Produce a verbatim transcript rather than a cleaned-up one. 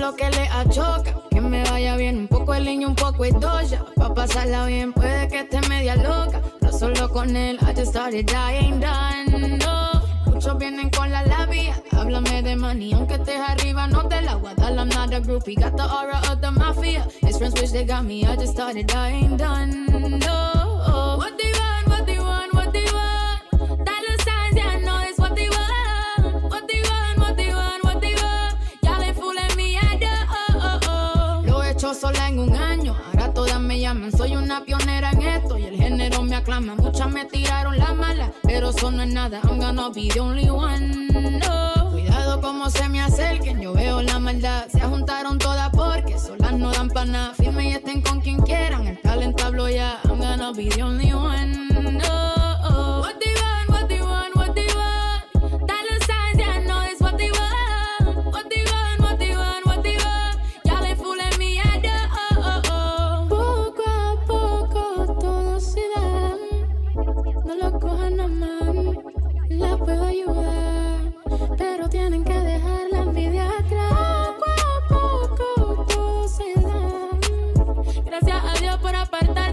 lo que le achoca. Que me vaya bien, un poco el niño, un poco el doja. Pa' pasarla bien, puede que esté media loca. Pero solo con él, I just started dying, done, no. Muchos vienen con la labia, háblame de money. Aunque estés arriba, no te la voy a dar. I'm not a groupie, got the aura of the mafia. His friends wish they got me, I just started dying, done, no. What they want, what they want, what they want. Dollar signs, yeah, I know it's what they want. What they want, what they want, what they want. Y'all ain't fooling me, I do, oh, oh, oh. Lo he hecho sola en un año, ahora todas me llaman. Soy una pionera en esto y el género me aclama. Muchas me tiraron la mala, pero eso no es nada. I'm gonna be the only one, no. Cuidado como se me acerquen, yo veo la maldad. Se juntaron todas porque solas no dan pa' nada. Firme y estén con quien quieran, el talento hablo ya. I'm gonna be the only one, no. What they want, what they want, what they want. Dollar signs, yeah, I know it's what they want. What they want, what they want, what they want. Y'all ain't fooling me, I do, oh, oh, oh. Poco a poco todo se da. No lo cojan a mal, la puedo ayudar, pero tienen que dejar la envidia atrás. Poco a poco todo se da. Gracias a Dios por apartar